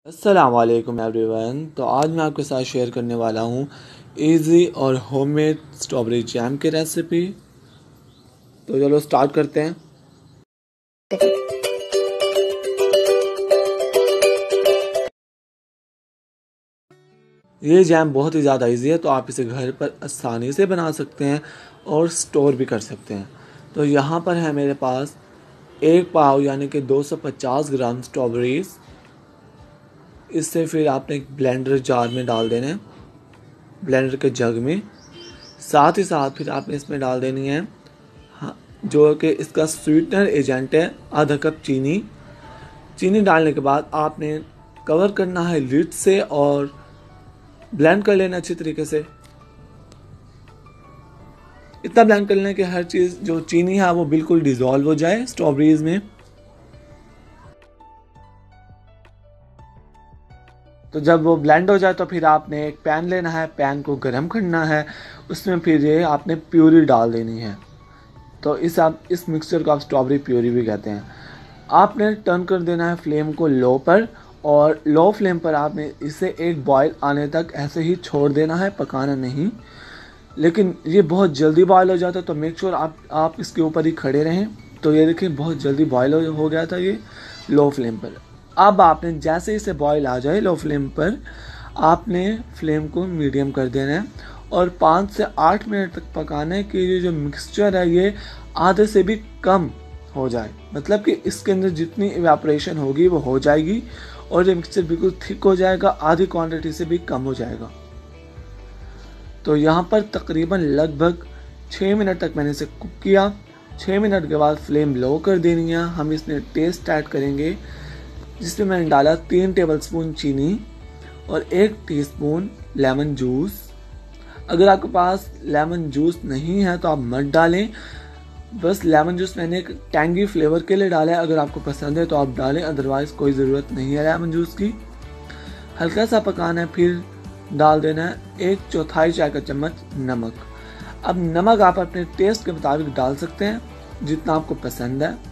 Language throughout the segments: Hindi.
अस्सलाम वालेकुम एवरीवन। तो आज मैं आपके साथ शेयर करने वाला हूँ इजी और होममेड स्ट्रॉबेरी जैम की रेसिपी। तो चलो स्टार्ट करते हैं। ये जैम बहुत ही ज़्यादा इजी है, तो आप इसे घर पर आसानी से बना सकते हैं और स्टोर भी कर सकते हैं। तो यहाँ पर है मेरे पास एक पाव यानी कि 250 ग्राम स्ट्रॉबेरीज। इससे फिर आपने एक ब्लेंडर जार में डाल देना है, ब्लेंडर के जग में। साथ ही साथ फिर आपने इसमें डाल देनी है जो कि इसका स्वीटनर एजेंट है, आधा कप चीनी। चीनी डालने के बाद आपने कवर करना है लिड से और ब्लेंड कर लेना अच्छी तरीके से। इतना ब्लेंड कर लेना कि हर चीज़ जो चीनी है वो बिल्कुल डिज़ोल्व हो जाए स्ट्रॉबेरीज में। तो जब वो ब्लेंड हो जाए तो फिर आपने एक पैन लेना है, पैन को गर्म करना है, उसमें फिर ये आपने प्यूरी डाल देनी है। तो इस मिक्सचर को आप स्ट्रॉबेरी प्यूरी भी कहते हैं। आपने टर्न कर देना है फ्लेम को लो पर, और लो फ्लेम पर आपने इसे एक बॉयल आने तक ऐसे ही छोड़ देना है, पकाना नहीं। लेकिन ये बहुत जल्दी बॉयल हो जाता है, तो मेक श्योर आप इसके ऊपर ही खड़े रहें। तो ये देखिए बहुत जल्दी बॉयल हो गया था ये लो फ्लेम पर। अब आपने जैसे इसे बॉयल आ जाए लो फ्लेम पर, आपने फ्लेम को मीडियम कर देना है और 5 से 8 मिनट तक पकाना है कि ये जो मिक्सचर है ये आधे से भी कम हो जाए। मतलब कि इसके अंदर जितनी इवेपोरेशन होगी वो हो जाएगी और ये मिक्सचर बिल्कुल थिक हो जाएगा, आधी क्वांटिटी से भी कम हो जाएगा। तो यहाँ पर तकरीबन लगभग 6 मिनट तक मैंने इसे कुक किया। 6 मिनट के बाद फ्लेम लो कर देनी है। हम इसमें टेस्ट ऐड करेंगे, जिसमें मैंने डाला 3 टेबलस्पून चीनी और 1 टीस्पून लेमन जूस। अगर आपके पास लेमन जूस नहीं है तो आप मत डालें, बस लेमन जूस मैंने एक टैंगी फ्लेवर के लिए डाला है। अगर आपको पसंद है तो आप डालें, अदरवाइज कोई ज़रूरत नहीं है लेमन जूस की। हल्का सा पकाना है, फिर डाल देना है 1/4 चाय का चम्मच नमक। अब नमक आप अपने टेस्ट के मुताबिक डाल सकते हैं, जितना आपको पसंद है।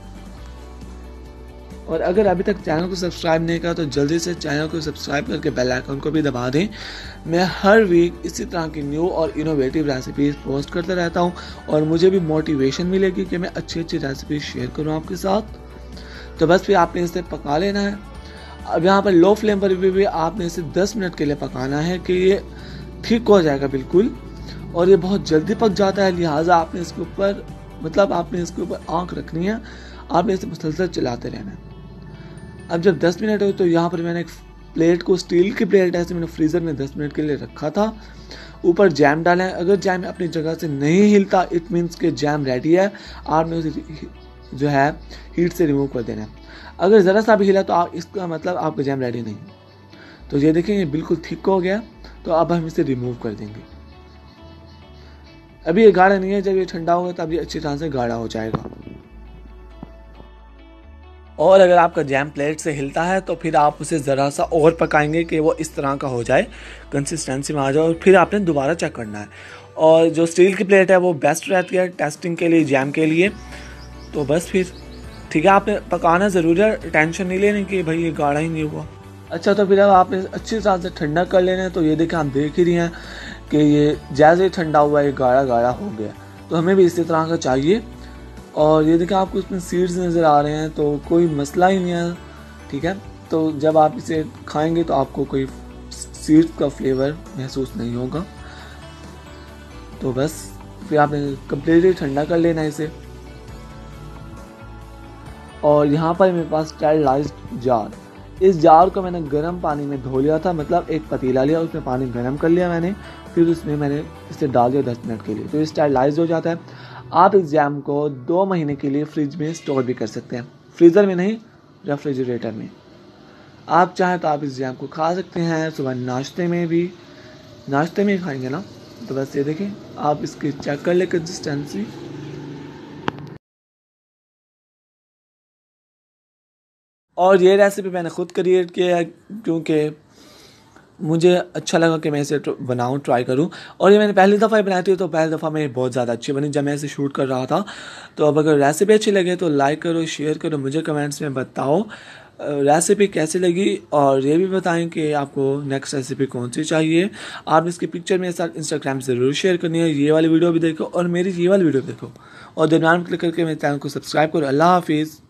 और अगर अभी तक चैनल को सब्सक्राइब नहीं करा तो जल्दी से चैनल को सब्सक्राइब करके बेल आइकन को भी दबा दें। मैं हर वीक इसी तरह की न्यू और इनोवेटिव रेसिपीज पोस्ट करता रहता हूं और मुझे भी मोटिवेशन मिलेगी कि मैं अच्छी अच्छी रेसिपी शेयर करूं आपके साथ। तो बस फिर आपने इसे पका लेना है। अब यहाँ पर लो फ्लेम पर भी आपने इसे 10 मिनट के लिए पकाना है कि ये ठीक हो जाएगा बिल्कुल। और ये बहुत जल्दी पक जाता है, लिहाजा आपने इसके ऊपर आँख रखनी है, आपने इसे मुसलसल चलाते रहना है। अब जब 10 मिनट हो तो यहाँ पर मैंने एक प्लेट को, स्टील की प्लेट ऐसे मैंने फ्रीज़र में 10 मिनट के लिए रखा था। ऊपर जैम डाला है। अगर जैम अपनी जगह से नहीं हिलता इट मीन्स कि जैम रेडी है, आपने उसे जो है हीट से रिमूव कर देना है। अगर ज़रा सा भी हिला तो इसका मतलब आपका जैम रेडी नहीं। तो ये देखें ये बिल्कुल थिक हो गया। तो अब हम इसे रिमूव कर देंगे। अभी ये गाढ़ा नहीं है, जब ये ठंडा होगा तब ये अच्छी तरह से गाढ़ा हो जाएगा। और अगर आपका जैम प्लेट से हिलता है तो फिर आप उसे ज़रा सा और पकाएंगे कि वो इस तरह का हो जाए, कंसिस्टेंसी में आ जाए, और फिर आपने दोबारा चेक करना है। और जो स्टील की प्लेट है वो बेस्ट रहती है टेस्टिंग के लिए, जैम के लिए। तो बस फिर ठीक है, आपने पकाना ज़रूरी है, टेंशन नहीं लेने कि भाई ये गाढ़ा ही नहीं हुआ। अच्छा, तो फिर अब आपने अच्छी तरह से ठंडा कर लेना है। तो ये देखें, हम देख ही रहे हैं कि ये जैसे ही ठंडा हुआ ये गाढ़ा गाढ़ा हो गया। तो हमें भी इसी तरह का चाहिए। और ये देखिए आपको इसमें सीड्स नज़र आ रहे हैं, तो कोई मसला ही नहीं है, ठीक है। तो जब आप इसे खाएंगे तो आपको कोई सीड्स का फ्लेवर महसूस नहीं होगा। तो बस फिर आपने कम्प्लीटली ठंडा कर लेना है इसे। और यहाँ पर मेरे पास स्टेरिलाइज्ड जार, इस जार को मैंने गर्म पानी में धो लिया था, मतलब एक पतीला लिया, उसमें पानी गर्म कर लिया मैंने, फिर उसमें मैंने इसे डाल दिया 10 मिनट के लिए। तो ये स्टेरिलाइज हो जाता है। आप इस जैम को 2 महीने के लिए फ्रिज में स्टोर भी कर सकते हैं, फ्रीज़र में नहीं, रेफ्रिजरेटर में। आप चाहें तो आप इस जैम को खा सकते हैं, सुबह नाश्ते में ही खाएंगे ना। तो बस ये देखें, आप इसकी चेक कर ले कंसिस्टेंसी। और ये रेसिपी मैंने खुद क्रिएट किया है क्योंकि मुझे अच्छा लगा कि मैं इसे बनाऊं, ट्राई करूं। और ये मैंने पहली दफ़ा ही बनाई थी, तो पहली दफ़ा मेरी बहुत ज़्यादा अच्छी बनी जब मैं इसे शूट कर रहा था। तो अब अगर रेसिपी अच्छी लगे तो लाइक करो, शेयर करो, मुझे कमेंट्स में बताओ। रेसिपी कैसी लगी और ये भी बताएं कि आपको नेक्स्ट रेसिपी कौन सी चाहिए। आप इसकी पिक्चर मेरे साथ इंस्टाग्राम से ज़रूर शेयर करनी है। ये वाली वीडियो भी देखो और मेरी ये वाली वीडियो देखो और दरम्यान क्लिक करके मेरे चैनल को सब्सक्राइब करो। अल्लाह हाफिज़।